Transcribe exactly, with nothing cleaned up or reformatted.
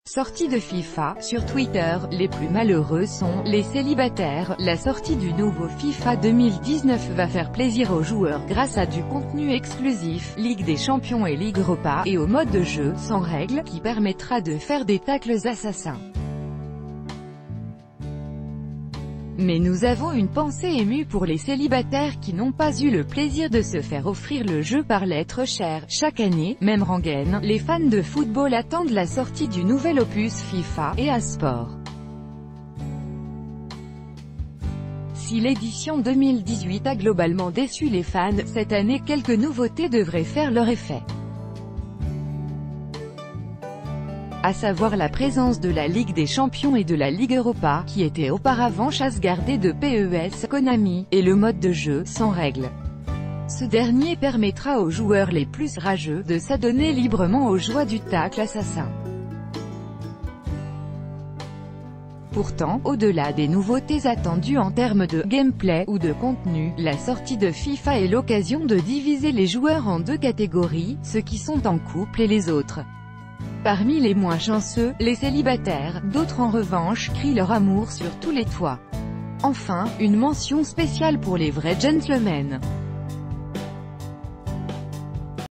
Sortie de FIFA. Sur Twitter, les plus malheureux sont les célibataires. La sortie du nouveau FIFA deux mille dix-neuf va faire plaisir aux joueurs grâce à du contenu exclusif, Ligue des Champions et Ligue Europa, et au mode de jeu sans règles, qui permettra de faire des tacles assassins. Mais nous avons une pensée émue pour les célibataires qui n'ont pas eu le plaisir de se faire offrir le jeu par l'être cher. Chaque année, même rengaine, les fans de football attendent la sortie du nouvel opus FIFA et E A Sport. Si l'édition deux mille dix-huit a globalement déçu les fans, cette année quelques nouveautés devraient faire leur effet. À savoir la présence de la Ligue des Champions et de la Ligue Europa, qui était auparavant chasse gardée de P E S Konami, et le mode de jeu sans règles. Ce dernier permettra aux joueurs les plus rageux de s'adonner librement aux joies du tacle assassin. Pourtant, au-delà des nouveautés attendues en termes de gameplay ou de contenu, la sortie de FIFA est l'occasion de diviser les joueurs en deux catégories, ceux qui sont en couple et les autres. Parmi les moins chanceux, les célibataires, d'autres en revanche, crient leur amour sur tous les toits. Enfin, une mention spéciale pour les vrais gentlemen.